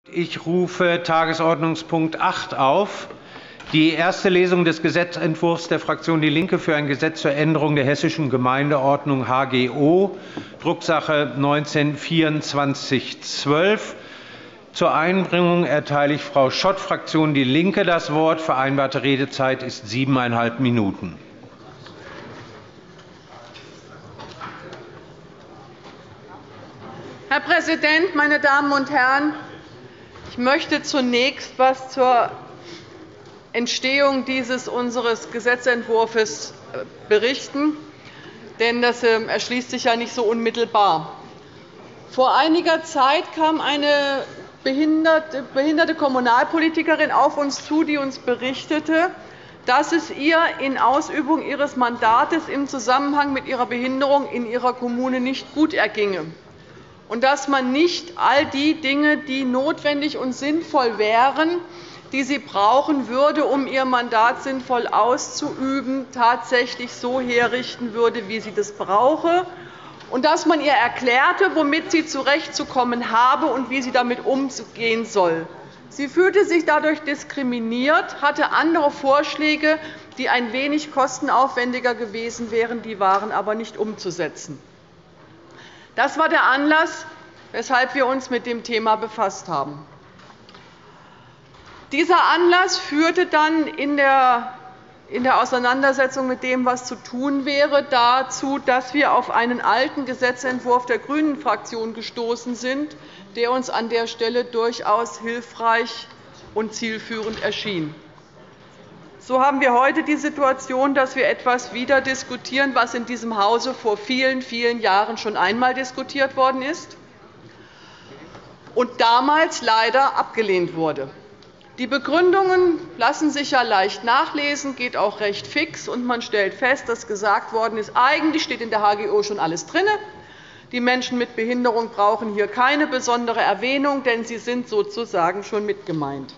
Ich rufe Tagesordnungspunkt 8 auf. Die erste Lesung des Gesetzentwurfs der Fraktion DIE LINKE für ein Gesetz zur Änderung der Hessischen Gemeindeordnung (HGO), Drucksache 19-2412. Zur Einbringung erteile ich Frau Schott, Fraktion DIE LINKE, das Wort. Vereinbarte Redezeit ist 7,5 Minuten. Herr Präsident, meine Damen und Herren! Ich möchte zunächst etwas zur Entstehung unseres Gesetzentwurfs berichten, denn das erschließt sich ja nicht so unmittelbar. Vor einiger Zeit kam eine behinderte Kommunalpolitikerin auf uns zu, die uns berichtete, dass es ihr in Ausübung ihres Mandates im Zusammenhang mit ihrer Behinderung in ihrer Kommune nicht gut erginge und dass man nicht all die Dinge, die notwendig und sinnvoll wären, die sie brauchen würde, um ihr Mandat sinnvoll auszuüben, tatsächlich so herrichten würde, wie sie das brauche, und dass man ihr erklärte, womit sie zurechtzukommen habe und wie sie damit umgehen soll. Sie fühlte sich dadurch diskriminiert, hatte andere Vorschläge, die ein wenig kostenaufwendiger gewesen wären, die waren aber nicht umzusetzen. Das war der Anlass, weshalb wir uns mit dem Thema befasst haben. Dieser Anlass führte dann in der Auseinandersetzung mit dem, was zu tun wäre, dazu, dass wir auf einen alten Gesetzentwurf der GRÜNEN-Fraktion gestoßen sind, der uns an der Stelle durchaus hilfreich und zielführend erschien. So haben wir heute die Situation, dass wir etwas wieder diskutieren, was in diesem Hause vor vielen, vielen Jahren schon einmal diskutiert worden ist und damals leider abgelehnt wurde. Die Begründungen lassen sich ja leicht nachlesen, geht auch recht fix, und man stellt fest, dass gesagt worden ist, eigentlich steht in der HGO schon alles drin. Die Menschen mit Behinderung brauchen hier keine besondere Erwähnung, denn sie sind sozusagen schon mit gemeint.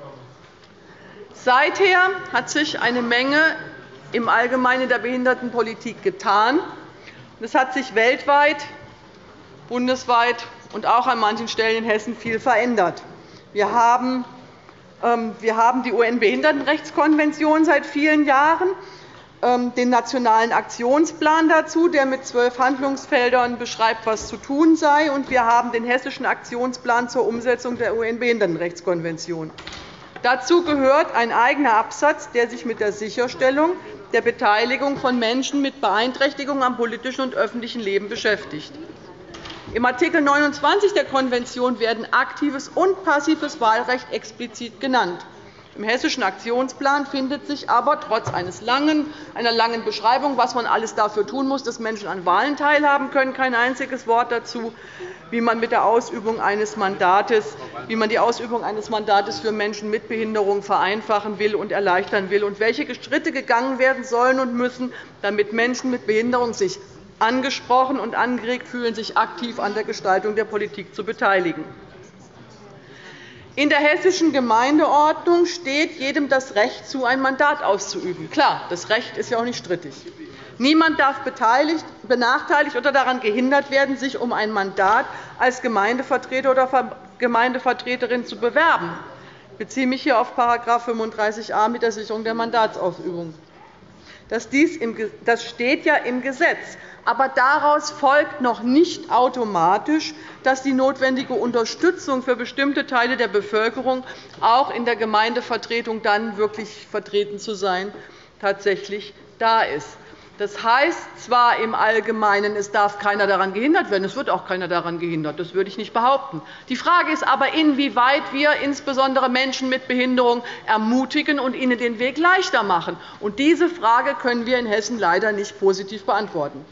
Seither hat sich eine Menge im Allgemeinen in der Behindertenpolitik getan. Es hat sich weltweit, bundesweit und auch an manchen Stellen in Hessen viel verändert. Wir haben die UN-Behindertenrechtskonvention seit vielen Jahren, den Nationalen Aktionsplan dazu, der mit 12 Handlungsfeldern beschreibt, was zu tun sei, und wir haben den Hessischen Aktionsplan zur Umsetzung der UN-Behindertenrechtskonvention. Dazu gehört ein eigener Absatz, der sich mit der Sicherstellung der Beteiligung von Menschen mit Beeinträchtigung am politischen und öffentlichen Leben beschäftigt. Im Artikel 29 der Konvention werden aktives und passives Wahlrecht explizit genannt. Im Hessischen Aktionsplan findet sich aber trotz einer langen Beschreibung, was man alles dafür tun muss, dass Menschen an Wahlen teilhaben können, kein einziges Wort dazu, wie man die Ausübung eines Mandates für Menschen mit Behinderung vereinfachen will und erleichtern will und welche Schritte gegangen werden sollen und müssen, damit Menschen mit Behinderung sich angesprochen und angeregt fühlen, sich aktiv an der Gestaltung der Politik zu beteiligen. In der Hessischen Gemeindeordnung steht jedem das Recht zu, ein Mandat auszuüben. Klar, das Recht ist ja auch nicht strittig. Niemand darf benachteiligt oder daran gehindert werden, sich um ein Mandat als Gemeindevertreter oder Gemeindevertreterin zu bewerben. Ich beziehe mich hier auf § 35a mit der Sicherung der Mandatsausübung. Das steht ja im Gesetz. Aber daraus folgt noch nicht automatisch, dass die notwendige Unterstützung für bestimmte Teile der Bevölkerung, auch in der Gemeindevertretung dann wirklich vertreten zu sein, tatsächlich da ist. Das heißt zwar im Allgemeinen, es darf keiner daran gehindert werden, es wird auch keiner daran gehindert, das würde ich nicht behaupten. Die Frage ist aber, inwieweit wir insbesondere Menschen mit Behinderung ermutigen und ihnen den Weg leichter machen. Und diese Frage können wir in Hessen leider nicht positiv beantworten.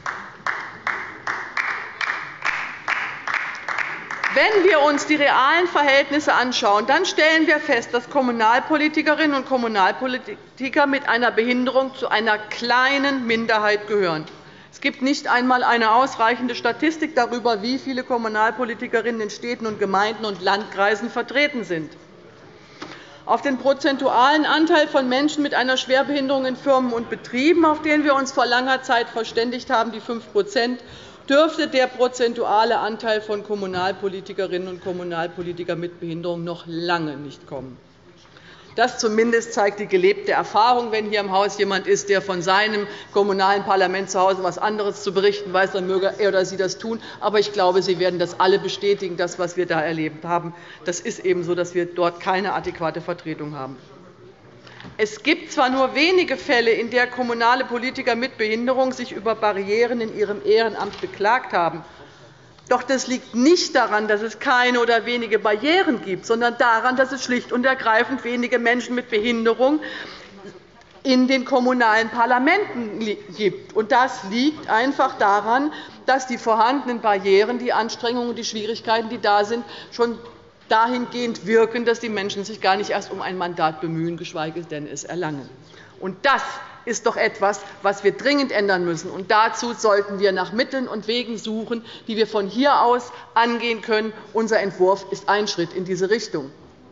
Wenn wir uns die realen Verhältnisse anschauen, dann stellen wir fest, dass Kommunalpolitikerinnen und Kommunalpolitiker mit einer Behinderung zu einer kleinen Minderheit gehören. Es gibt nicht einmal eine ausreichende Statistik darüber, wie viele Kommunalpolitikerinnen in Städten und Gemeinden und Landkreisen vertreten sind. Auf den prozentualen Anteil von Menschen mit einer Schwerbehinderung in Firmen und Betrieben, auf den wir uns vor langer Zeit verständigt haben, die 5 dürfte der prozentuale Anteil von Kommunalpolitikerinnen und Kommunalpolitikern mit Behinderung noch lange nicht kommen. Das zumindest zeigt die gelebte Erfahrung. Wenn hier im Haus jemand ist, der von seinem kommunalen Parlament zu Hause etwas anderes zu berichten weiß, dann möge er oder sie das tun. Aber ich glaube, Sie werden das alle bestätigen, das, was wir da erlebt haben. Das ist eben so, dass wir dort keine adäquate Vertretung haben. Es gibt zwar nur wenige Fälle, in denen kommunale Politiker mit Behinderung sich über Barrieren in ihrem Ehrenamt beklagt haben. Doch das liegt nicht daran, dass es keine oder wenige Barrieren gibt, sondern daran, dass es schlicht und ergreifend wenige Menschen mit Behinderung in den kommunalen Parlamenten gibt. Und das liegt einfach daran, dass die vorhandenen Barrieren, die Anstrengungen und die Schwierigkeiten, die da sind, schon dahingehend wirken, dass die Menschen sich gar nicht erst um ein Mandat bemühen, geschweige denn es erlangen. Und das ist doch etwas, was wir dringend ändern müssen. Und dazu sollten wir nach Mitteln und Wegen suchen, die wir von hier aus angehen können. Unser Entwurf ist ein Schritt in diese Richtung.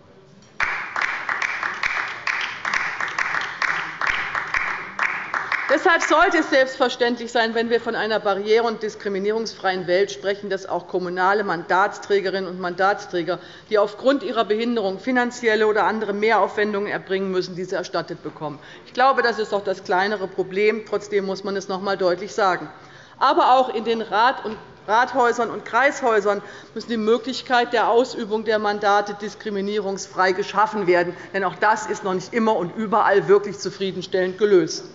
Deshalb sollte es selbstverständlich sein, wenn wir von einer barriere- und diskriminierungsfreien Welt sprechen, dass auch kommunale Mandatsträgerinnen und Mandatsträger, die aufgrund ihrer Behinderung finanzielle oder andere Mehraufwendungen erbringen müssen, diese erstattet bekommen. Ich glaube, das ist doch das kleinere Problem. Trotzdem muss man es noch einmal deutlich sagen. Aber auch in den Rathäusern und Kreishäusern muss die Möglichkeit der Ausübung der Mandate diskriminierungsfrei geschaffen werden. Denn auch das ist noch nicht immer und überall wirklich zufriedenstellend gelöst.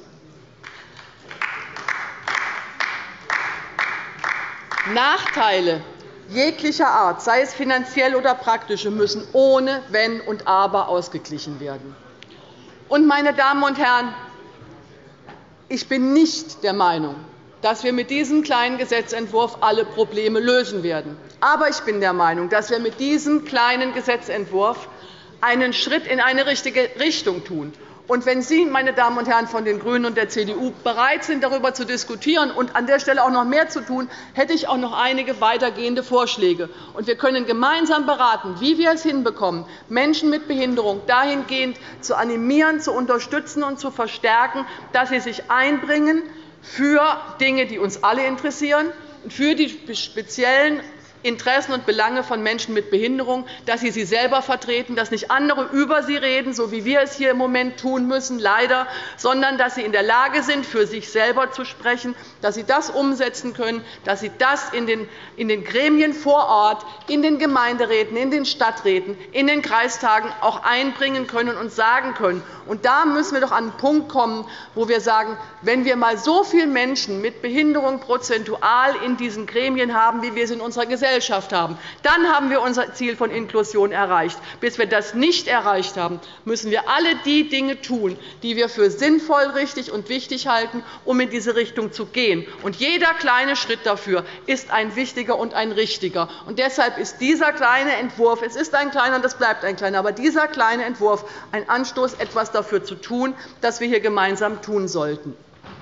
Nachteile jeglicher Art, sei es finanziell oder praktische, müssen ohne Wenn und Aber ausgeglichen werden. Und, meine Damen und Herren, ich bin nicht der Meinung, dass wir mit diesem kleinen Gesetzentwurf alle Probleme lösen werden. Aber ich bin der Meinung, dass wir mit diesem kleinen Gesetzentwurf einen Schritt in eine richtige Richtung tun. Und wenn Sie, meine Damen und Herren von den GRÜNEN und der CDU, bereit sind, darüber zu diskutieren und an der Stelle auch noch mehr zu tun, hätte ich auch noch einige weitergehende Vorschläge. Und wir können gemeinsam beraten, wie wir es hinbekommen, Menschen mit Behinderung dahingehend zu animieren, zu unterstützen und zu verstärken, dass sie sich einbringen für Dinge, die uns alle interessieren, für die speziellen Interessen und Belange von Menschen mit Behinderung, dass sie selber vertreten, dass nicht andere über sie reden, so wie wir es hier im Moment tun müssen, leider, sondern dass sie in der Lage sind, für sich selber zu sprechen, dass sie das umsetzen können, dass sie das in den Gremien vor Ort, in den Gemeinderäten, in den Stadträten, in den Kreistagen auch einbringen können und sagen können. Und da müssen wir doch an einen Punkt kommen, wo wir sagen, wenn wir einmal so viele Menschen mit Behinderung prozentual in diesen Gremien haben, wie wir es in unserer Gesellschaft haben, dann haben wir unser Ziel von Inklusion erreicht. Bis wir das nicht erreicht haben, müssen wir alle die Dinge tun, die wir für sinnvoll, richtig und wichtig halten, um in diese Richtung zu gehen. Und jeder kleine Schritt dafür ist ein wichtiger und ein richtiger. Und deshalb ist dieser kleine Entwurf, es ist ein kleiner und es bleibt ein kleiner, aber dieser kleine Entwurf ein Anstoß, etwas dafür zu tun, das wir hier gemeinsam tun sollten.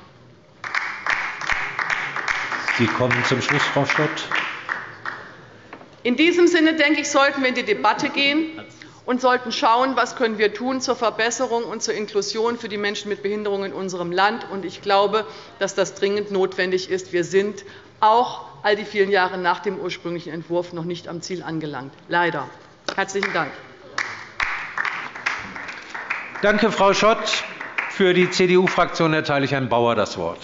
Sie kommen zum Schluss, Frau Stott. In diesem Sinne, denke ich, sollten wir in die Debatte gehen und sollten schauen, was können wir tun zur Verbesserung und zur Inklusion für die Menschen mit Behinderung in unserem Land. Und ich glaube, dass das dringend notwendig ist. Wir sind auch all die vielen Jahre nach dem ursprünglichen Entwurf noch nicht am Ziel angelangt. Leider. Herzlichen Dank. Danke, Frau Schott. Für die CDU-Fraktion erteile ich Herrn Bauer das Wort.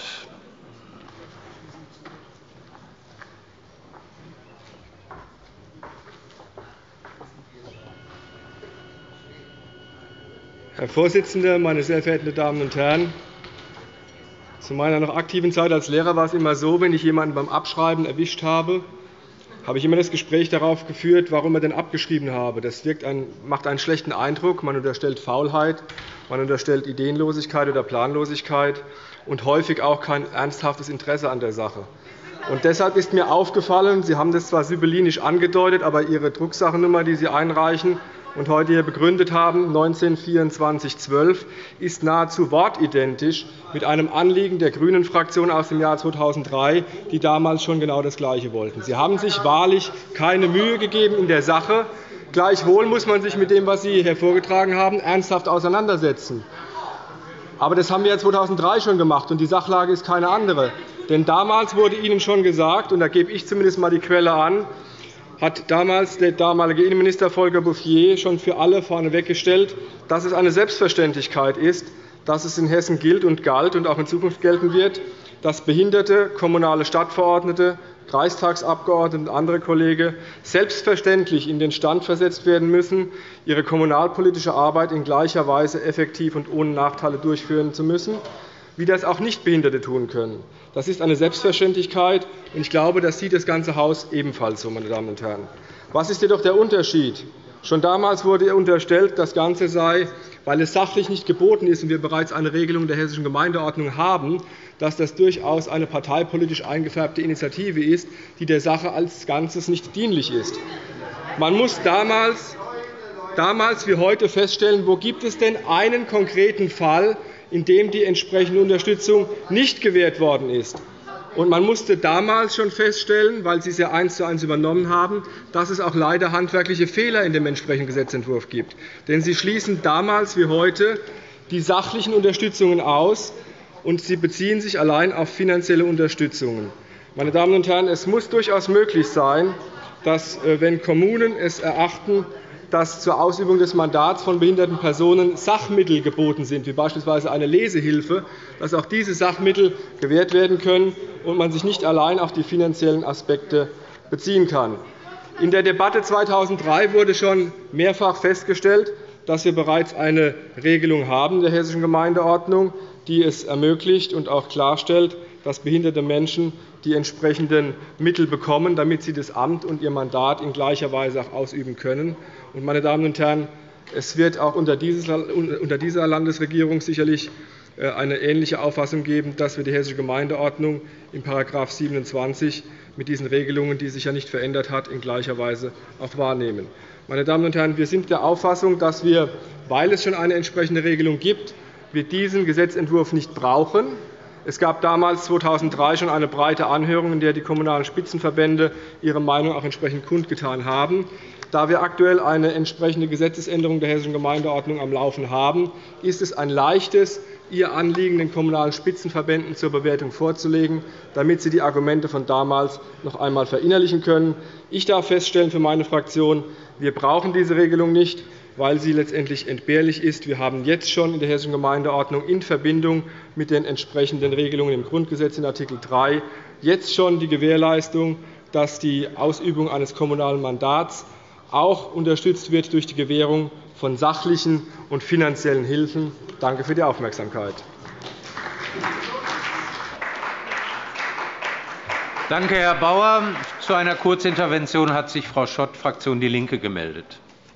Herr Vorsitzender, meine sehr verehrten Damen und Herren! Zu meiner noch aktiven Zeit als Lehrer war es immer so, wenn ich jemanden beim Abschreiben erwischt habe, habe ich immer das Gespräch darauf geführt, warum er denn abgeschrieben habe. Das macht einen schlechten Eindruck. Man unterstellt Faulheit, man unterstellt Ideenlosigkeit oder Planlosigkeit und häufig auch kein ernsthaftes Interesse an der Sache. Und deshalb ist mir aufgefallen, Sie haben das zwar sibyllinisch angedeutet, aber Ihre Drucksachennummer, die Sie einreichen und heute hier begründet haben, 19-2412, ist nahezu wortidentisch mit einem Anliegen der GRÜNEN-Fraktion aus dem Jahr 2003, die damals schon genau das Gleiche wollten. Sie haben sich wahrlich keine Mühe gegeben in der Sache. Gleichwohl muss man sich mit dem, was Sie hervorgetragen haben, ernsthaft auseinandersetzen. Aber das haben wir 2003 schon gemacht, und die Sachlage ist keine andere. Denn damals wurde Ihnen schon gesagt, und da gebe ich zumindest einmal die Quelle an, hat damals der damalige Innenminister Volker Bouffier schon für alle vorneweggestellt, dass es eine Selbstverständlichkeit ist, dass es in Hessen gilt und galt und auch in Zukunft gelten wird, dass Behinderte, kommunale Stadtverordnete, Kreistagsabgeordnete und andere Kollegen selbstverständlich in den Stand versetzt werden müssen, ihre kommunalpolitische Arbeit in gleicher Weise effektiv und ohne Nachteile durchführen zu müssen, wie das auch Nichtbehinderte tun können. Das ist eine Selbstverständlichkeit, und ich glaube, das sieht das ganze Haus ebenfalls so, meine Damen und Herren. Was ist jedoch der Unterschied? Schon damals wurde unterstellt, das Ganze sei, weil es sachlich nicht geboten ist und wir bereits eine Regelung der Hessischen Gemeindeordnung haben, dass das durchaus eine parteipolitisch eingefärbte Initiative ist, die der Sache als Ganzes nicht dienlich ist. Man muss damals wie heute feststellen, wo gibt es denn einen konkreten Fall, in dem die entsprechende Unterstützung nicht gewährt worden ist. Und man musste damals schon feststellen, weil Sie es ja 1:1 übernommen haben, dass es auch leider handwerkliche Fehler in dem entsprechenden Gesetzentwurf gibt. Denn Sie schließen damals wie heute die sachlichen Unterstützungen aus, und Sie beziehen sich allein auf finanzielle Unterstützungen. Meine Damen und Herren, es muss durchaus möglich sein, dass, wenn Kommunen es erachten, dass zur Ausübung des Mandats von behinderten Personen Sachmittel geboten sind, wie beispielsweise eine Lesehilfe, dass auch diese Sachmittel gewährt werden können und man sich nicht allein auf die finanziellen Aspekte beziehen kann. In der Debatte 2003 wurde schon mehrfach festgestellt, dass wir bereits eine Regelung haben der Hessischen Gemeindeordnung, die es ermöglicht und auch klarstellt, dass behinderte Menschen die entsprechenden Mittel bekommen, damit sie das Amt und ihr Mandat in gleicher Weise auch ausüben können. Meine Damen und Herren, es wird auch unter dieser Landesregierung sicherlich eine ähnliche Auffassung geben, dass wir die Hessische Gemeindeordnung in § 27 mit diesen Regelungen, die sich ja nicht verändert hat, in gleicher Weise auch wahrnehmen. Meine Damen und Herren, wir sind der Auffassung, dass wir, weil es schon eine entsprechende Regelung gibt, wir diesen Gesetzentwurf nicht brauchen. Es gab damals 2003 schon eine breite Anhörung, in der die kommunalen Spitzenverbände ihre Meinung auch entsprechend kundgetan haben. Da wir aktuell eine entsprechende Gesetzesänderung der Hessischen Gemeindeordnung am Laufen haben, ist es ein leichtes, Ihr Anliegen den kommunalen Spitzenverbänden zur Bewertung vorzulegen, damit sie die Argumente von damals noch einmal verinnerlichen können. Ich darf feststellen für meine Fraktion, wir brauchen diese Regelung nicht, weil sie letztendlich entbehrlich ist. Wir haben jetzt schon in der Hessischen Gemeindeordnung in Verbindung mit den entsprechenden Regelungen im Grundgesetz in Art. 3 jetzt schon die Gewährleistung, dass die Ausübung eines kommunalen Mandats auch unterstützt wird durch die Gewährung von sachlichen und finanziellen Hilfen. Danke für die Aufmerksamkeit. Danke, Herr Bauer. Zu einer Kurzintervention hat sich Frau Schott, Fraktion DIE LINKE, gemeldet.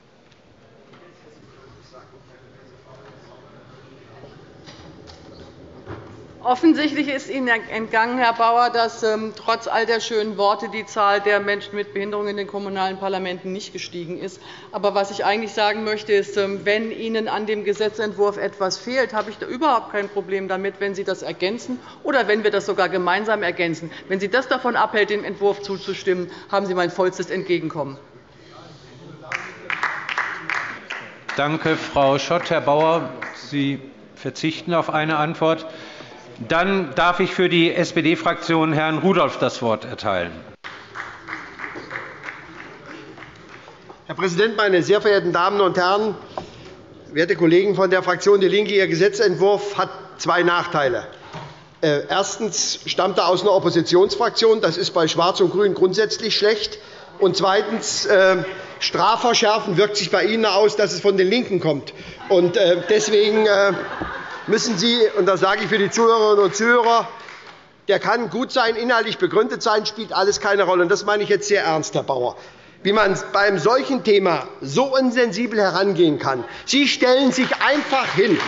Offensichtlich ist Ihnen entgangen, Herr Bauer, dass trotz all der schönen Worte die Zahl der Menschen mit Behinderung in den kommunalen Parlamenten nicht gestiegen ist. Aber was ich eigentlich sagen möchte, ist, wenn Ihnen an dem Gesetzentwurf etwas fehlt, habe ich da überhaupt kein Problem damit, wenn Sie das ergänzen oder wenn wir das sogar gemeinsam ergänzen. Wenn Sie das davon abhält, dem Entwurf zuzustimmen, haben Sie mein vollstes Entgegenkommen. Danke, Frau Schott. Herr Bauer, Sie verzichten auf eine Antwort. Dann darf ich für die SPD-Fraktion Herrn Rudolph das Wort erteilen. Herr Präsident, meine sehr verehrten Damen und Herren! Werte Kollegen von der Fraktion DIE LINKE, Ihr Gesetzentwurf hat zwei Nachteile. Erstens stammt er aus einer Oppositionsfraktion. Das ist bei Schwarz und Grün grundsätzlich schlecht. Und zweitens, Strafverschärfen wirkt sich bei Ihnen aus, dass es von den LINKEN kommt. Und deswegen müssen Sie, und das sage ich für die Zuhörerinnen und Zuhörer, der kann gut sein, inhaltlich begründet sein, spielt alles keine Rolle. Und das meine ich jetzt sehr ernst, Herr Bauer. Wie man bei einem solchen Thema so unsensibel herangehen kann. Sie stellen sich einfach hin.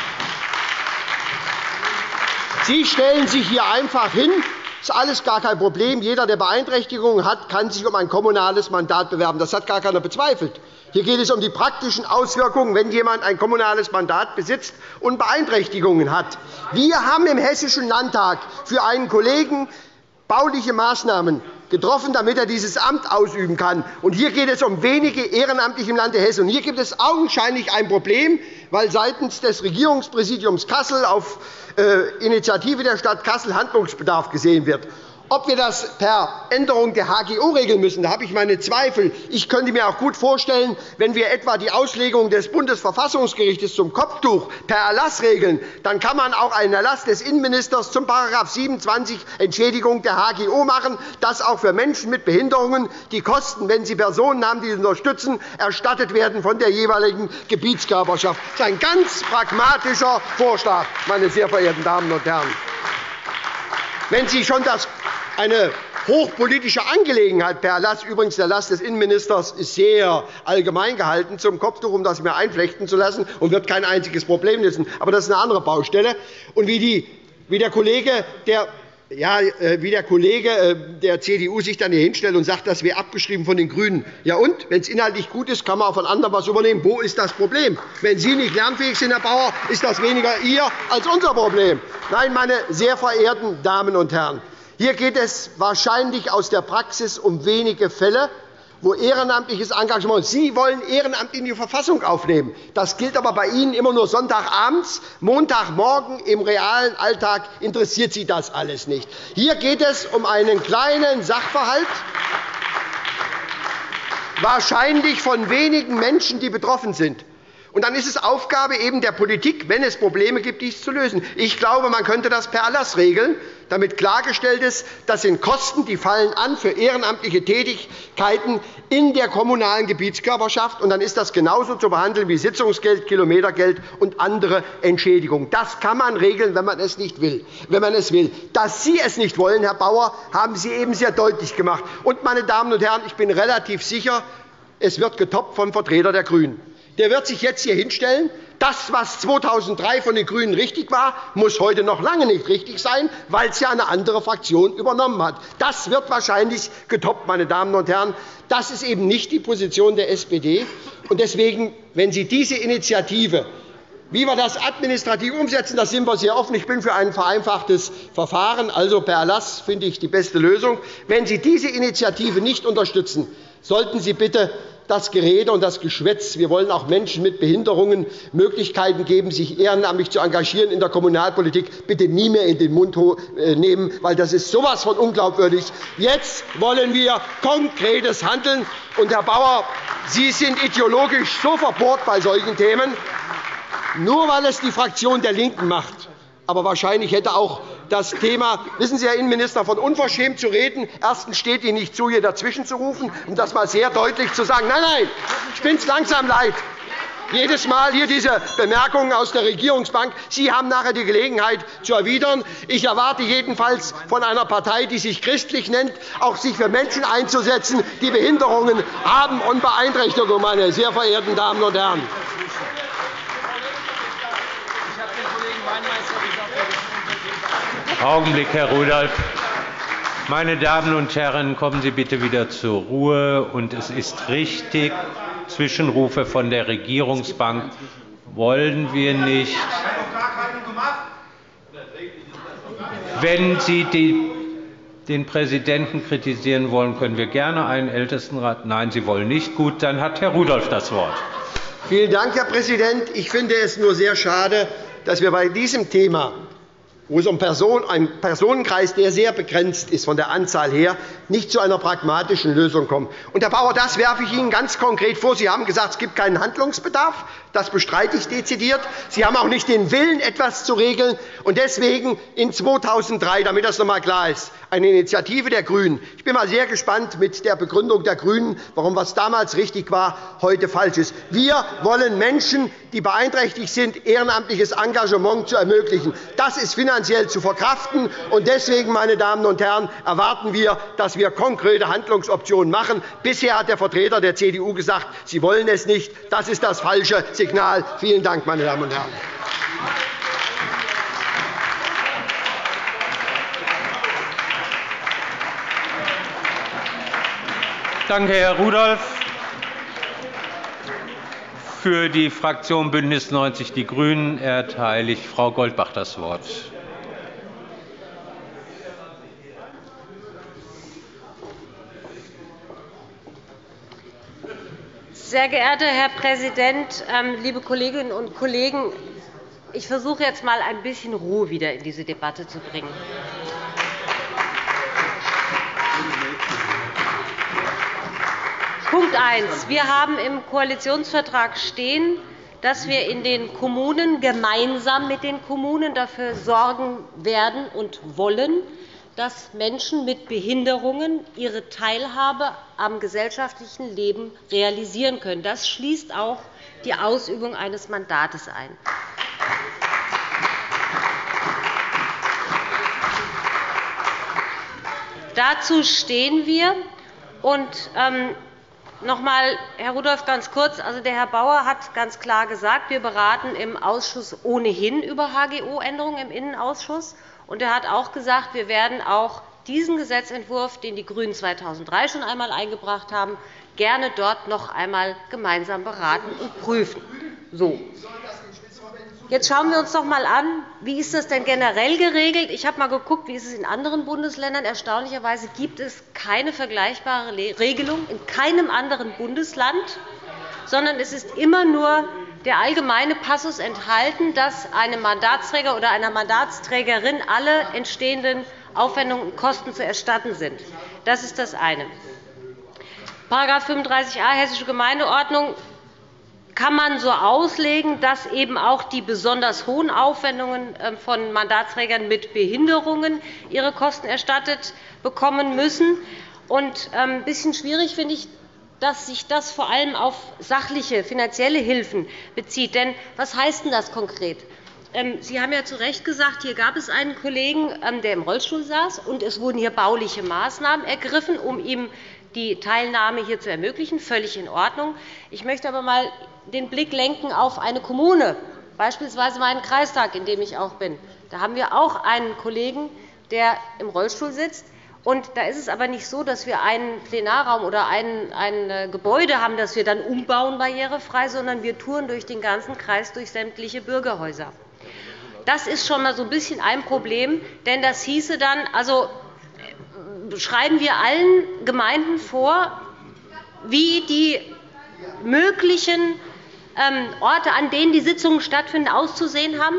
Sie stellen sich hier einfach hin. Das ist alles gar kein Problem. Jeder, der Beeinträchtigungen hat, kann sich um ein kommunales Mandat bewerben. Das hat gar keiner bezweifelt. Hier geht es um die praktischen Auswirkungen, wenn jemand ein kommunales Mandat besitzt und Beeinträchtigungen hat. Wir haben im Hessischen Landtag für einen Kollegen bauliche Maßnahmen getroffen, damit er dieses Amt ausüben kann. Und hier geht es um wenige Ehrenamtliche im Lande Hessen. Und hier gibt es augenscheinlich ein Problem, weil seitens des Regierungspräsidiums Kassel auf Initiative der Stadt Kassel Handlungsbedarf gesehen wird. Ob wir das per Änderung der HGO regeln müssen, da habe ich meine Zweifel. Ich könnte mir auch gut vorstellen, wenn wir etwa die Auslegung des Bundesverfassungsgerichts zum Kopftuch per Erlass regeln, dann kann man auch einen Erlass des Innenministers zum § 27 Entschädigung der HGO machen, dass auch für Menschen mit Behinderungen die Kosten, wenn sie Personen haben, die sie unterstützen, erstattet werden von der jeweiligen Gebietskörperschaft. Das ist ein ganz pragmatischer Vorschlag, meine sehr verehrten Damen und Herren. Wenn Sie schon eine hochpolitische Angelegenheit per Erlass, übrigens der Erlass des Innenministers ist sehr allgemein gehalten zum Kopftuch, um das mehr einflechten zu lassen, und wird kein einziges Problem lösen. Aber das ist eine andere Baustelle. Und wie der Kollege der CDU sich dann hier hinstellt und sagt, das wäre abgeschrieben von den GRÜNEN. Ja und? Wenn es inhaltlich gut ist, kann man auch von anderen etwas übernehmen. Wo ist das Problem? Wenn Sie nicht lernfähig sind, Herr Bauer, ist das weniger Ihr als unser Problem. Nein, meine sehr verehrten Damen und Herren, hier geht es wahrscheinlich aus der Praxis um wenige Fälle, wo ehrenamtliches Engagement. Sie wollen Ehrenamt in die Verfassung aufnehmen. Das gilt aber bei Ihnen immer nur Sonntagabends. Montagmorgen im realen Alltag interessiert Sie das alles nicht. Hier geht es um einen kleinen Sachverhalt, wahrscheinlich von wenigen Menschen, die betroffen sind. Und dann ist es Aufgabe eben der Politik, wenn es Probleme gibt, dies zu lösen. Ich glaube, man könnte das per Erlass regeln, damit klargestellt ist, das sind Kosten, die fallen an für ehrenamtliche Tätigkeiten in der kommunalen Gebietskörperschaft. Und dann ist das genauso zu behandeln wie Sitzungsgeld, Kilometergeld und andere Entschädigungen. Das kann man regeln, wenn man es nicht will. Wenn man es will. Dass Sie es nicht wollen, Herr Bauer, haben Sie eben sehr deutlich gemacht. Und, meine Damen und Herren, ich bin relativ sicher, es wird getoppt vom Vertreter der GRÜNEN. Der wird sich jetzt hier hinstellen. Das, was 2003 von den GRÜNEN richtig war, muss heute noch lange nicht richtig sein, weil es ja eine andere Fraktion übernommen hat. Das wird wahrscheinlich getoppt, meine Damen und Herren. Das ist eben nicht die Position der SPD. Und deswegen, wenn Sie diese Initiative, wie wir das administrativ umsetzen, da sind wir sehr offen. Ich bin für ein vereinfachtes Verfahren, also per Erlass finde ich die beste Lösung. Wenn Sie diese Initiative nicht unterstützen, sollten Sie bitte das Gerede und das Geschwätz. Wir wollen auch Menschen mit Behinderungen Möglichkeiten geben, sich ehrenamtlich zu engagieren in der Kommunalpolitik. Bitte nie mehr in den Mund nehmen, weil das ist so etwas von unglaubwürdig. Jetzt wollen wir konkretes Handeln. Und, Herr Bauer, Sie sind ideologisch so verbohrt bei solchen Themen, nur weil es die Fraktion der LINKEN macht. Aber wahrscheinlich hätte auch das Thema, wissen Sie, Herr Innenminister, von unverschämt zu reden. Erstens steht Ihnen nicht zu, hier dazwischen zu rufen, um das einmal sehr deutlich zu sagen. Nein, nein, ich bin es langsam leid. Jedes Mal hier diese Bemerkungen aus der Regierungsbank. Sie haben nachher die Gelegenheit zu erwidern. Ich erwarte jedenfalls von einer Partei, die sich christlich nennt, auch sich für Menschen einzusetzen, die Behinderungen haben und Beeinträchtigungen, meine sehr verehrten Damen und Herren. Augenblick, Herr Rudolph. Meine Damen und Herren, kommen Sie bitte wieder zur Ruhe. Und es ist richtig, Zwischenrufe von der Regierungsbank wollen wir nicht. Wenn Sie den Präsidenten kritisieren wollen, können wir gerne einen Ältestenrat. Nein, Sie wollen nicht. Gut, dann hat Herr Rudolph das Wort. Vielen Dank, Herr Präsident. Ich finde es nur sehr schade, dass wir bei diesem Thema, wo es um einen Personenkreis, der sehr begrenzt ist von der Anzahl her, nicht zu einer pragmatischen Lösung kommen. Und, Herr Bauer, das werfe ich Ihnen ganz konkret vor. Sie haben gesagt, es gibt keinen Handlungsbedarf. Das bestreite ich dezidiert. Sie haben auch nicht den Willen, etwas zu regeln. Und deswegen in 2003, damit das noch einmal klar ist, eine Initiative der GRÜNEN. Ich bin mal sehr gespannt mit der Begründung der GRÜNEN, warum was damals richtig war, heute falsch ist. Wir wollen Menschen, die beeinträchtigt sind, ehrenamtliches Engagement zu ermöglichen. Das ist finanziell zu verkraften. Und deswegen, meine Damen und Herren, erwarten wir, dass wir konkrete Handlungsoptionen machen. Bisher hat der Vertreter der CDU gesagt, sie wollen es nicht. Das ist das falsche Signal. Vielen Dank, meine Damen und Herren. Danke, Herr Rudolph. Für die Fraktion BÜNDNIS 90 die GRÜNEN erteile ich Frau Goldbach das Wort. Sehr geehrter Herr Präsident, liebe Kolleginnen und Kollegen! Ich versuche jetzt einmal ein bisschen Ruhe wieder in diese Debatte zu bringen. Punkt 1. Wir haben im Koalitionsvertrag stehen, dass wir in den Kommunen gemeinsam mit den Kommunen dafür sorgen werden und wollen, dass Menschen mit Behinderungen ihre Teilhabe am gesellschaftlichen Leben realisieren können. Das schließt auch die Ausübung eines Mandates ein. Dazu stehen wir. Und noch einmal, Herr Rudolph, ganz kurz. Also, der Herr Bauer hat ganz klar gesagt, wir beraten im Ausschuss ohnehin über HGO-Änderungen im Innenausschuss. Und er hat auch gesagt, wir werden auch diesen Gesetzentwurf, den die GRÜNEN 2003 schon einmal eingebracht haben, gerne dort noch einmal gemeinsam beraten und prüfen. So. Jetzt schauen wir uns doch einmal an, wie ist das denn generell geregelt? Ich habe einmal geguckt, wie ist es in anderen Bundesländern. Erstaunlicherweise gibt es keine vergleichbare Regelung in keinem anderen Bundesland, sondern es ist immer nur der allgemeine Passus enthalten, dass einem Mandatsträger oder einer Mandatsträgerin alle entstehenden Aufwendungen und Kosten zu erstatten sind. Das ist das eine. § 35a Hessische Gemeindeordnung kann man so auslegen, dass eben auch die besonders hohen Aufwendungen von Mandatsträgern mit Behinderungen ihre Kosten erstattet bekommen müssen. Ein bisschen schwierig finde ich, dass sich das vor allem auf sachliche, finanzielle Hilfen bezieht. Denn was heißt denn das konkret? Sie haben ja zu Recht gesagt, hier gab es einen Kollegen, der im Rollstuhl saß, und es wurden hier bauliche Maßnahmen ergriffen, um ihm die Teilnahme hier zu ermöglichen. Völlig in Ordnung. Ich möchte aber einmal den Blick lenken auf eine Kommune, beispielsweise meinen Kreistag, in dem ich auch bin. Da haben wir auch einen Kollegen, der im Rollstuhl sitzt. Und da ist es aber nicht so, dass wir einen Plenarraum oder ein Gebäude haben, das wir dann umbauen barrierefrei, sondern wir touren durch den ganzen Kreis durch sämtliche Bürgerhäuser. Das ist schon einmal so ein bisschen ein Problem, denn das hieße dann, also schreiben wir allen Gemeinden vor, wie die möglichen Orte, an denen die Sitzungen stattfinden, auszusehen haben?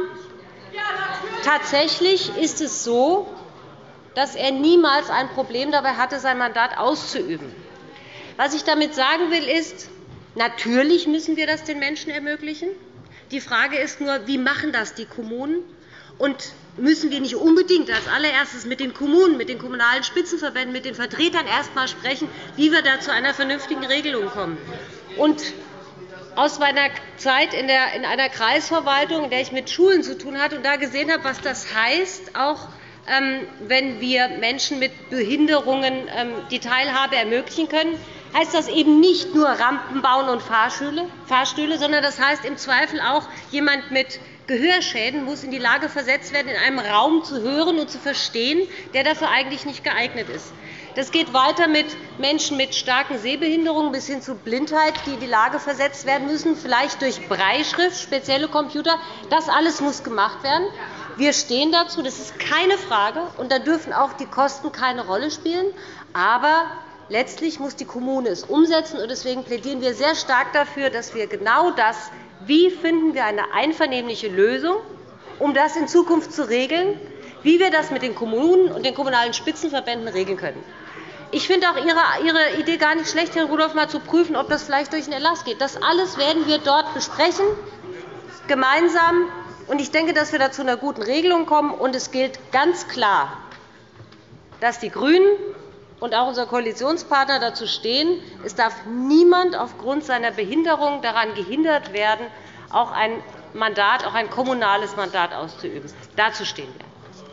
Tatsächlich ist es so, dass er niemals ein Problem dabei hatte, sein Mandat auszuüben. Was ich damit sagen will, ist, natürlich müssen wir das den Menschen ermöglichen. Die Frage ist nur, wie machen das die Kommunen? Und müssen wir nicht unbedingt als allererstes mit den Kommunen, mit den kommunalen Spitzenverbänden, mit den Vertretern erst einmal sprechen, wie wir da zu einer vernünftigen Regelung kommen? Und aus meiner Zeit in einer Kreisverwaltung, in der ich mit Schulen zu tun hatte und da gesehen habe, was das heißt, auch wenn wir Menschen mit Behinderungen die Teilhabe ermöglichen können, heißt das eben nicht nur Rampen bauen und Fahrstühle, sondern das heißt im Zweifel auch, jemand mit Gehörschäden muss in die Lage versetzt werden, in einem Raum zu hören und zu verstehen, der dafür eigentlich nicht geeignet ist. Das geht weiter mit Menschen mit starken Sehbehinderungen bis hin zu Blindheit, die in die Lage versetzt werden müssen, vielleicht durch Brailleschrift, spezielle Computer. Das alles muss gemacht werden. Wir stehen dazu, das ist keine Frage, und da dürfen auch die Kosten keine Rolle spielen. Aber letztlich muss die Kommune es umsetzen. Deswegen plädieren wir sehr stark dafür, dass wir genau das, wie finden wir eine einvernehmliche Lösung, um das in Zukunft zu regeln, wie wir das mit den Kommunen und den kommunalen Spitzenverbänden regeln können. Ich finde auch Ihre Idee gar nicht schlecht, Herr Rudolph, mal zu prüfen, ob das vielleicht durch den Erlass geht. Das alles werden wir dort besprechen, gemeinsam. Und ich denke, dass wir da zu einer guten Regelung kommen. Und es gilt ganz klar, dass die GRÜNEN und auch unser Koalitionspartner dazu stehen, es darf niemand aufgrund seiner Behinderung daran gehindert werden, auch ein Mandat, auch ein kommunales Mandat auszuüben. Dazu stehen wir.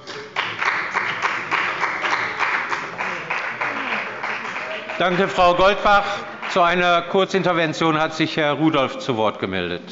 Danke, Frau Goldbach. Zu einer Kurzintervention hat sich Herr Rudolph zu Wort gemeldet.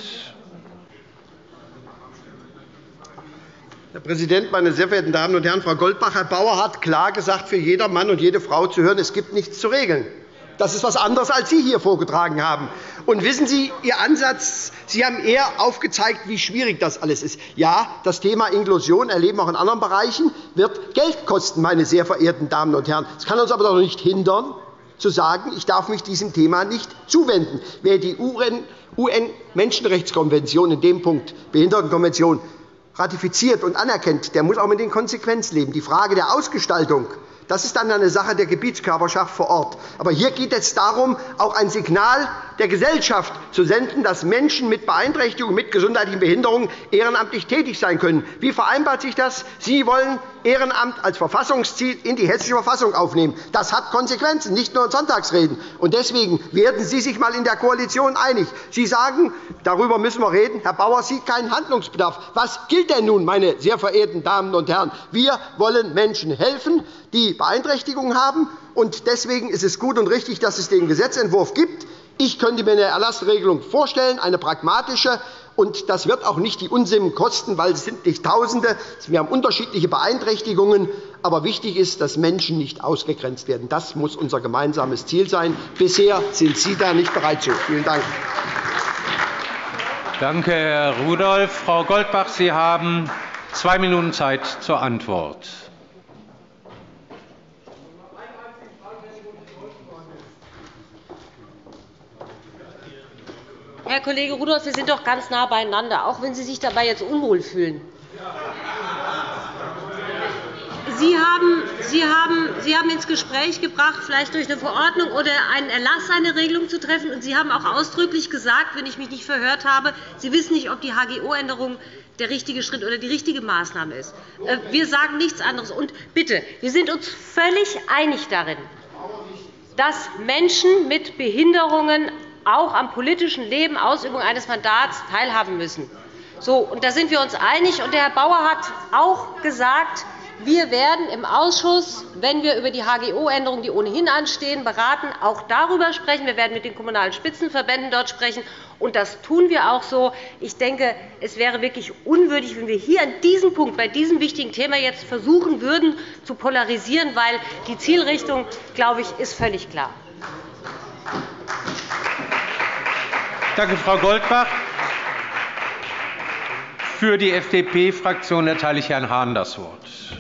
Herr Präsident, meine sehr verehrten Damen und Herren! Frau Goldbach, Herr Bauer hat klar gesagt, für jeder Mann und jede Frau zu hören, es gibt nichts zu regeln. Das ist etwas anderes, als Sie hier vorgetragen haben. Und wissen Sie, Ihr Ansatz, Sie haben eher aufgezeigt, wie schwierig das alles ist. Ja, das Thema Inklusion erleben wir auch in anderen Bereichen, wird Geld kosten, meine sehr verehrten Damen und Herren. Das kann uns aber doch nicht hindern, zu sagen, ich darf mich diesem Thema nicht zuwenden. Wer die UN-Menschenrechtskonvention in dem Punkt Behindertenkonvention ratifiziert und anerkennt, der muss auch mit den Konsequenzen leben. Die Frage der Ausgestaltung, das ist dann eine Sache der Gebietskörperschaft vor Ort. Aber hier geht es darum, auch ein Signal der Gesellschaft zu senden, dass Menschen mit Beeinträchtigungen, mit gesundheitlichen Behinderungen ehrenamtlich tätig sein können. Wie vereinbart sich das? Sie wollen Ehrenamt als Verfassungsziel in die Hessische Verfassung aufnehmen. Das hat Konsequenzen, nicht nur in Sonntagsreden. Und deswegen werden Sie sich einmal in der Koalition einig. Sie sagen, darüber müssen wir reden. Herr Bauer sieht keinen Handlungsbedarf. Was gilt denn nun, meine sehr verehrten Damen und Herren? Wir wollen Menschen helfen, die Beeinträchtigungen haben. Und deswegen ist es gut und richtig, dass es den Gesetzentwurf gibt. Ich könnte mir eine Erlassregelung vorstellen, eine pragmatische. Und das wird auch nicht die Unsummen kosten, weil es sind nicht Tausende. Wir haben unterschiedliche Beeinträchtigungen. Aber wichtig ist, dass Menschen nicht ausgegrenzt werden. Das muss unser gemeinsames Ziel sein. Bisher sind Sie da nicht bereit zu. Vielen Dank. Danke, Herr Rudolph. Frau Goldbach, Sie haben 2 Minuten Zeit zur Antwort. Herr Kollege Rudolph, wir sind doch ganz nah beieinander, auch wenn Sie sich dabei jetzt unwohl fühlen. Sie haben ins Gespräch gebracht, vielleicht durch eine Verordnung oder einen Erlass eine Regelung zu treffen. Und Sie haben auch ausdrücklich gesagt, wenn ich mich nicht verhört habe, Sie wissen nicht, ob die HGO-Änderung der richtige Schritt oder die richtige Maßnahme ist. Wir sagen nichts anderes. Und bitte, wir sind uns völlig einig darin, dass Menschen mit Behinderungen auch am politischen Leben, Ausübung eines Mandats teilhaben müssen. So, und da sind wir uns einig. Und der Herr Bauer hat auch gesagt, wir werden im Ausschuss, wenn wir über die HGO-Änderungen, die ohnehin anstehen, beraten, auch darüber sprechen. Wir werden mit den Kommunalen Spitzenverbänden dort sprechen. Und das tun wir auch so. Ich denke, es wäre wirklich unwürdig, wenn wir hier an diesem Punkt, bei diesem wichtigen Thema jetzt versuchen würden, zu polarisieren, weil die Zielrichtung, glaube ich, ist völlig klar. Danke, Frau Goldbach. Für die FDP-Fraktion erteile ich Herrn Hahn das Wort.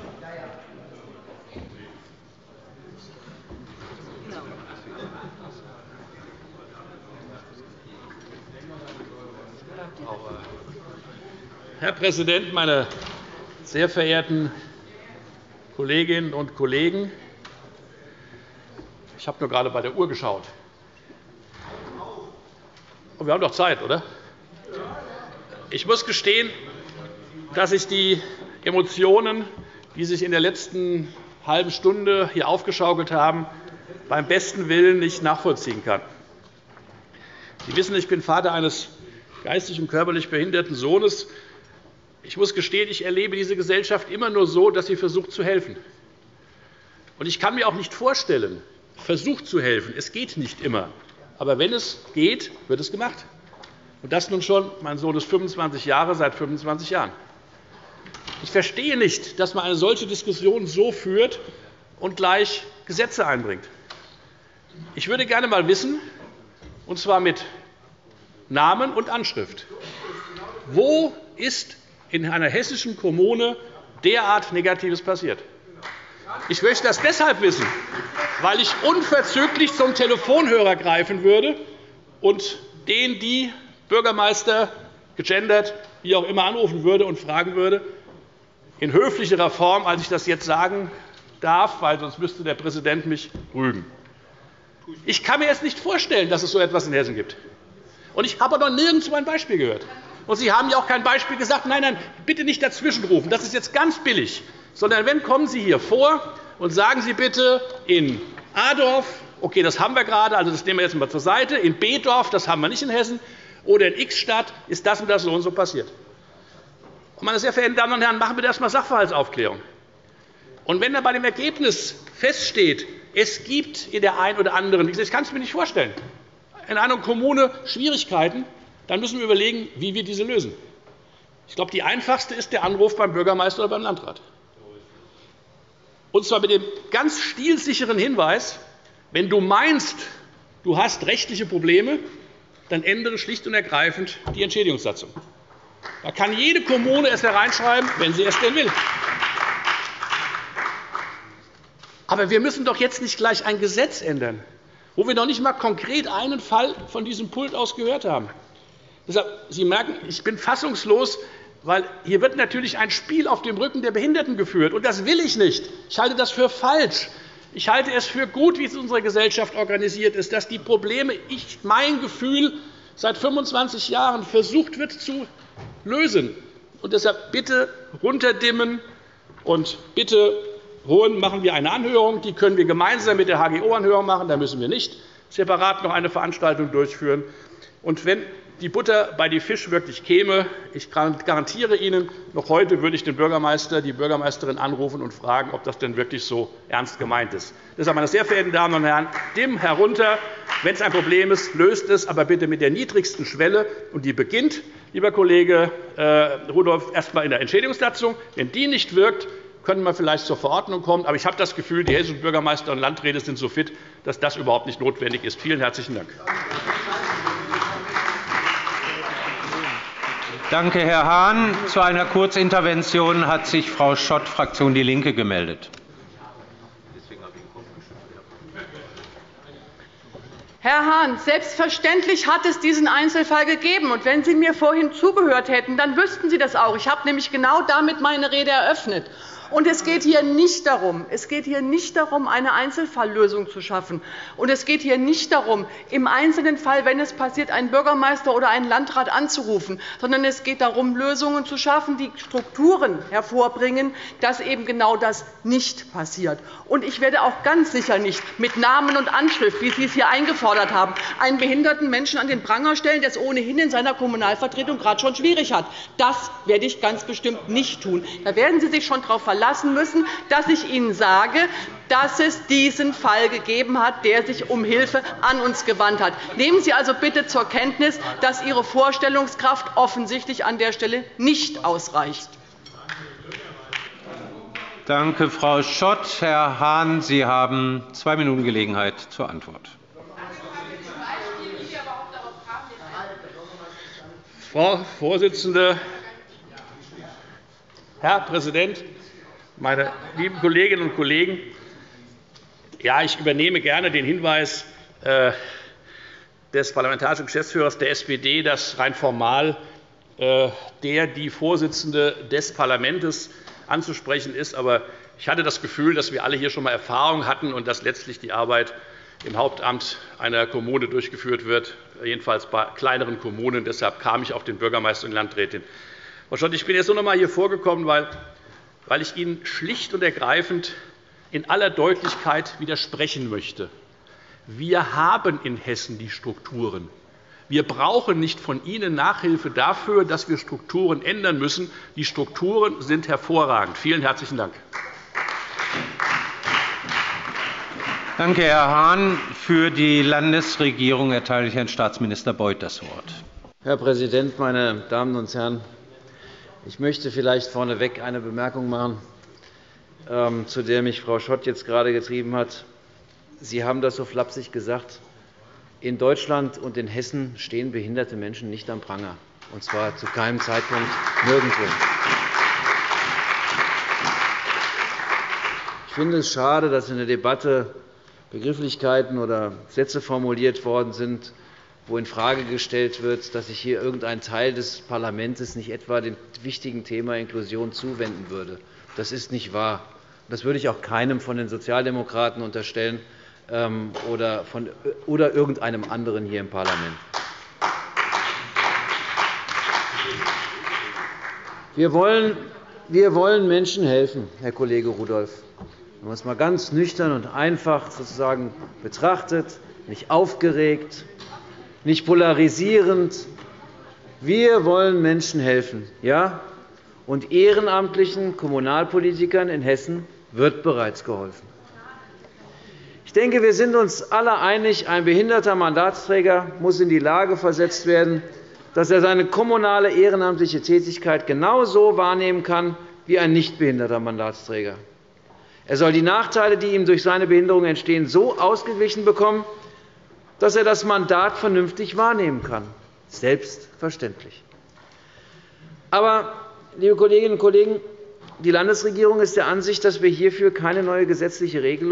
Herr Präsident, meine sehr verehrten Kolleginnen und Kollegen! Ich habe nur gerade bei der Uhr geschaut. Und wir haben doch Zeit, oder? Ich muss gestehen, dass ich die Emotionen, die sich in der letzten halben Stunde hier aufgeschaukelt haben, beim besten Willen nicht nachvollziehen kann. Sie wissen, ich bin Vater eines geistig und körperlich behinderten Sohnes. Ich muss gestehen, ich erlebe diese Gesellschaft immer nur so, dass sie versucht zu helfen. Und ich kann mir auch nicht vorstellen, versucht zu helfen. Es geht nicht immer. Aber wenn es geht, wird es gemacht. Und das nun schon, mein Sohn ist 25 Jahre, seit 25 Jahren. Ich verstehe nicht, dass man eine solche Diskussion so führt und gleich Gesetze einbringt. Ich würde gerne einmal wissen, und zwar mit Namen und Anschrift, wo ist in einer hessischen Kommune derart Negatives passiert? Ich möchte das deshalb wissen, weil ich unverzüglich zum Telefonhörer greifen würde und den die Bürgermeister, gegendert, wie auch immer, anrufen würde und fragen würde, in höflicherer Form, als ich das jetzt sagen darf, weil sonst müsste der Präsident mich rügen. Ich kann mir jetzt nicht vorstellen, dass es so etwas in Hessen gibt. Und ich habe noch nirgendwo ein Beispiel gehört. Und Sie haben ja auch kein Beispiel gesagt. Nein, nein, bitte nicht dazwischenrufen. Das ist jetzt ganz billig. Sondern wenn, kommen Sie hier vor und sagen Sie bitte in A-Dorf, okay, das haben wir gerade, also das nehmen wir jetzt mal zur Seite, in B-Dorf, das haben wir nicht in Hessen, oder in X-Stadt ist das und das so und so passiert. Und, meine sehr verehrten Damen und Herren, machen wir erst einmal Sachverhaltsaufklärung. Und wenn dann bei dem Ergebnis feststeht, es gibt in der einen oder anderen, ich kann es mir nicht vorstellen, in einer Kommune Schwierigkeiten, dann müssen wir überlegen, wie wir diese lösen. Ich glaube, die einfachste ist der Anruf beim Bürgermeister oder beim Landrat. Und zwar mit dem ganz stilsicheren Hinweis, wenn du meinst, du hast rechtliche Probleme, dann ändere schlicht und ergreifend die Entschädigungssatzung. Da kann jede Kommune es hereinschreiben, wenn sie es denn will. Aber wir müssen doch jetzt nicht gleich ein Gesetz ändern. wo wir noch nicht einmal konkret einen Fall von diesem Pult aus gehört haben. Deshalb, Sie merken, ich bin fassungslos, weil hier wird natürlich ein Spiel auf dem Rücken der Behinderten geführt. Und das will ich nicht. Ich halte das für falsch. Ich halte es für gut, wie es in unserer Gesellschaft organisiert ist, dass die Probleme, mein Gefühl, seit 25 Jahren versucht wird zu lösen. Und deshalb bitte runterdimmen und bitte machen wir eine Anhörung. Die können wir gemeinsam mit der HGO-Anhörung machen. Da müssen wir nicht separat noch eine Veranstaltung durchführen. Und wenn die Butter bei die Fisch wirklich käme, ich garantiere Ihnen, noch heute würde ich den Bürgermeister, die Bürgermeisterin anrufen und fragen, ob das denn wirklich so ernst gemeint ist. Deshalb, meine sehr verehrten Damen und Herren, dimm herunter. Wenn es ein Problem ist, löst es, aber bitte mit der niedrigsten Schwelle. Und die beginnt, lieber Kollege Rudolph, erst einmal in der Entschädigungssatzung. Wenn die nicht wirkt, können wir vielleicht zur Verordnung kommen. Aber ich habe das Gefühl, die hessischen Bürgermeister und Landräte sind so fit, dass das überhaupt nicht notwendig ist. Vielen herzlichen Dank. Danke, Herr Hahn. Zu einer Kurzintervention hat sich Frau Schott, Fraktion DIE LINKE, gemeldet. Herr Hahn, selbstverständlich hat es diesen Einzelfall gegeben. Und wenn Sie mir vorhin zugehört hätten, dann wüssten Sie das auch. Ich habe nämlich genau damit meine Rede eröffnet. Und es geht hier nicht darum, eine Einzelfalllösung zu schaffen. Und es geht hier nicht darum, im einzelnen Fall, wenn es passiert, einen Bürgermeister oder einen Landrat anzurufen, sondern es geht darum, Lösungen zu schaffen, die Strukturen hervorbringen, dass eben genau das nicht passiert. Und ich werde auch ganz sicher nicht mit Namen und Anschrift, wie Sie es hier eingefordert haben, einen behinderten Menschen an den Pranger stellen, der es ohnehin in seiner Kommunalvertretung gerade schon schwierig hat. Das werde ich ganz bestimmt nicht tun. Da werden Sie sich schon darauf verlassen müssen, dass ich Ihnen sage, dass es diesen Fall gegeben hat, der sich um Hilfe an uns gewandt hat. Nehmen Sie also bitte zur Kenntnis, dass Ihre Vorstellungskraft offensichtlich an der Stelle nicht ausreicht. Danke, Frau Schott. Herr Hahn, Sie haben 2 Minuten Gelegenheit zur Antwort. Frau Vorsitzende, Herr Präsident, meine lieben Kolleginnen und Kollegen! Ja, ich übernehme gerne den Hinweis des parlamentarischen Geschäftsführers der SPD, dass rein formal die Vorsitzende des Parlaments anzusprechen ist. Aber ich hatte das Gefühl, dass wir alle hier schon einmal Erfahrung hatten und dass letztlich die Arbeit im Hauptamt einer Kommune durchgeführt wird, jedenfalls bei kleineren Kommunen. Deshalb kam ich auf den Bürgermeister und die Landrätin. Frau Schott, ich bin jetzt nur noch einmal hier vorgekommen, weil ich Ihnen schlicht und ergreifend in aller Deutlichkeit widersprechen möchte. Wir haben in Hessen die Strukturen. Wir brauchen nicht von Ihnen Nachhilfe dafür, dass wir Strukturen ändern müssen. Die Strukturen sind hervorragend. Vielen herzlichen Dank. Danke, Herr Hahn. Für die Landesregierung erteile ich Herrn Staatsminister Beuth das Wort. Herr Präsident, meine Damen und Herren! Ich möchte vielleicht vorneweg eine Bemerkung machen, zu der mich Frau Schott jetzt gerade getrieben hat. Sie haben das so flapsig gesagt. In Deutschland und in Hessen stehen behinderte Menschen nicht am Pranger, und zwar zu keinem Zeitpunkt nirgendwo. Ich finde es schade, dass in der Debatte Begrifflichkeiten oder Sätze formuliert worden sind, wo infrage gestellt wird, dass sich hier irgendein Teil des Parlaments nicht etwa dem wichtigen Thema Inklusion zuwenden würde. Das ist nicht wahr. Das würde ich auch keinem von den Sozialdemokraten unterstellen oder irgendeinem anderen hier im Parlament. Wir wollen Menschen helfen, Herr Kollege Rudolph. Wenn man es einmal ganz nüchtern und einfach sozusagen betrachtet, nicht aufgeregt, nicht polarisierend. Wir wollen Menschen helfen. Ja? Und ehrenamtlichen Kommunalpolitikern in Hessen wird bereits geholfen. Ich denke, wir sind uns alle einig, ein behinderter Mandatsträger muss in die Lage versetzt werden, dass er seine kommunale ehrenamtliche Tätigkeit genauso wahrnehmen kann wie ein nicht behinderter Mandatsträger. Er soll die Nachteile, die ihm durch seine Behinderung entstehen, so ausgeglichen bekommen, dass er das Mandat vernünftig wahrnehmen kann. Selbstverständlich. Aber, liebe Kolleginnen und Kollegen, die Landesregierung ist der Ansicht, dass wir hierfür keine neue gesetzliche Regelung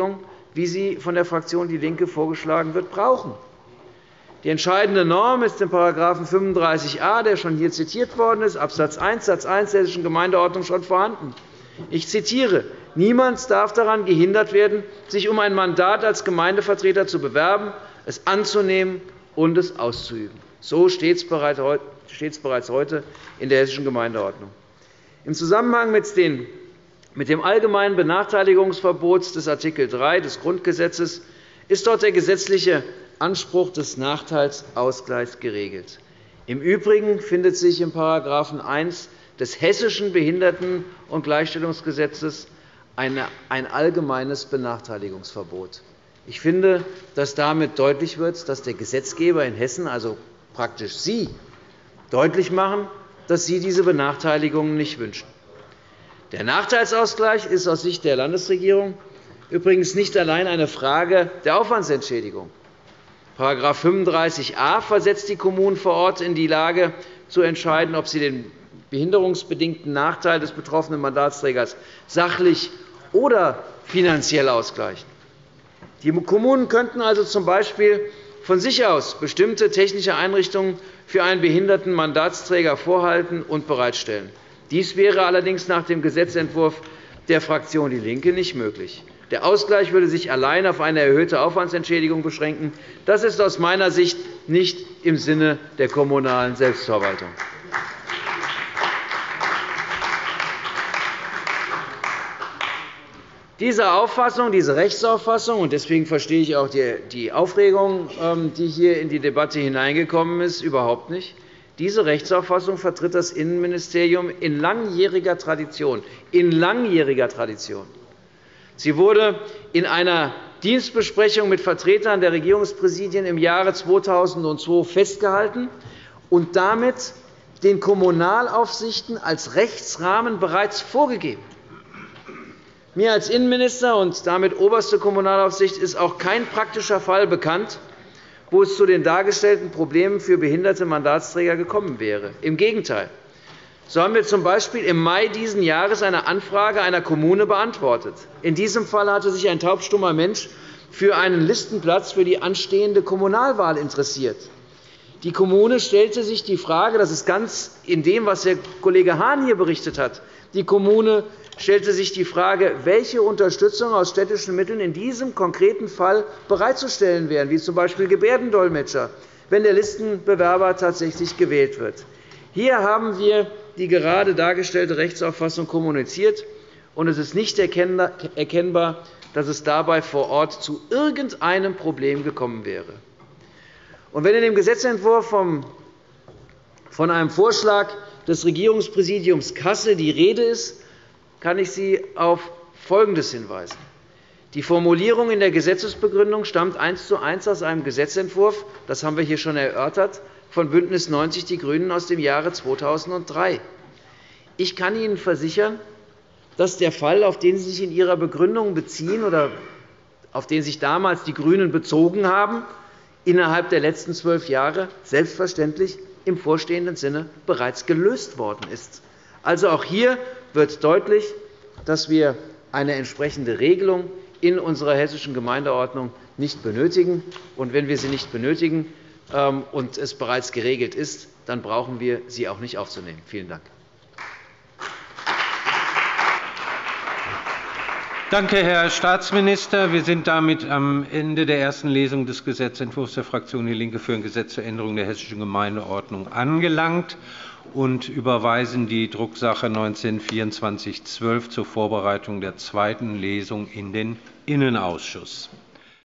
wie sie von der Fraktion DIE LINKE vorgeschlagen wird, brauchen. Die entscheidende Norm ist in § 35a, der schon hier zitiert worden ist, Abs. 1 Satz 1 der Hessischen Gemeindeordnung schon vorhanden. Ich zitiere: Niemand darf daran gehindert werden, sich um ein Mandat als Gemeindevertreter zu bewerben, es anzunehmen und es auszuüben. So steht es bereits heute in der Hessischen Gemeindeordnung. Im Zusammenhang mit dem allgemeinen Benachteiligungsverbot des Art. 3 des Grundgesetzes ist dort der gesetzliche Anspruch des Nachteilsausgleichs geregelt. Im Übrigen findet sich in § 1 des Hessischen Behinderten- und Gleichstellungsgesetzes ein allgemeines Benachteiligungsverbot. Ich finde, dass damit deutlich wird, dass der Gesetzgeber in Hessen, also praktisch Sie, deutlich machen, dass Sie diese Benachteiligungen nicht wünschen. Der Nachteilsausgleich ist aus Sicht der Landesregierung übrigens nicht allein eine Frage der Aufwandsentschädigung. § 35a versetzt die Kommunen vor Ort in die Lage, zu entscheiden, ob sie den behinderungsbedingten Nachteil des betroffenen Mandatsträgers sachlich oder finanziell ausgleichen. Die Kommunen könnten also z.B. von sich aus bestimmte technische Einrichtungen für einen behinderten Mandatsträger vorhalten und bereitstellen. Dies wäre allerdings nach dem Gesetzentwurf der Fraktion DIE LINKE nicht möglich. Der Ausgleich würde sich allein auf eine erhöhte Aufwandsentschädigung beschränken. Das ist aus meiner Sicht nicht im Sinne der kommunalen Selbstverwaltung. Diese Auffassung, diese Rechtsauffassung, und deswegen verstehe ich auch die Aufregung, die hier in die Debatte hineingekommen ist, überhaupt nicht. Diese Rechtsauffassung vertritt das Innenministerium in langjähriger Tradition. Sie wurde in einer Dienstbesprechung mit Vertretern der Regierungspräsidien im Jahre 2002 festgehalten und damit den Kommunalaufsichten als Rechtsrahmen bereits vorgegeben. Mir als Innenminister und damit oberste Kommunalaufsicht ist auch kein praktischer Fall bekannt, wo es zu den dargestellten Problemen für behinderte Mandatsträger gekommen wäre. Im Gegenteil. So haben wir z.B. im Mai dieses Jahres eine Anfrage einer Kommune beantwortet. In diesem Fall hatte sich ein taubstummer Mensch für einen Listenplatz für die anstehende Kommunalwahl interessiert. Die Kommune stellte sich die Frage, das ist ganz in dem, was Herr Kollege Hahn hier berichtet hat, die Kommune stellte sich die Frage, welche Unterstützung aus städtischen Mitteln in diesem konkreten Fall bereitzustellen wären, wie z.B. Gebärdendolmetscher, wenn der Listenbewerber tatsächlich gewählt wird. Hier haben wir die gerade dargestellte Rechtsauffassung kommuniziert, und es ist nicht erkennbar, dass es dabei vor Ort zu irgendeinem Problem gekommen wäre. Und wenn in dem Gesetzentwurf von einem Vorschlag des Regierungspräsidiums Kassel die Rede ist, kann ich Sie auf Folgendes hinweisen. Die Formulierung in der Gesetzesbegründung stammt 1:1 aus einem Gesetzentwurf, das haben wir hier schon erörtert, von BÜNDNIS 90 die GRÜNEN aus dem Jahre 2003. Ich kann Ihnen versichern, dass der Fall, auf den Sie sich in Ihrer Begründung beziehen oder auf den sich damals die GRÜNEN bezogen haben, innerhalb der letzten 12 Jahre selbstverständlich im vorstehenden Sinne bereits gelöst worden ist. Also auch hier wird deutlich, dass wir eine entsprechende Regelung in unserer Hessischen Gemeindeordnung nicht benötigen. Und wenn wir sie nicht benötigen und es bereits geregelt ist, dann brauchen wir sie auch nicht aufzunehmen. Vielen Dank. Danke, Herr Staatsminister. Wir sind damit am Ende der ersten Lesung des Gesetzentwurfs der Fraktion DIE LINKE für ein Gesetz zur Änderung der Hessischen Gemeindeordnung angelangt und überweisen die Drucksache 19-2412 zur Vorbereitung der zweiten Lesung in den Innenausschuss.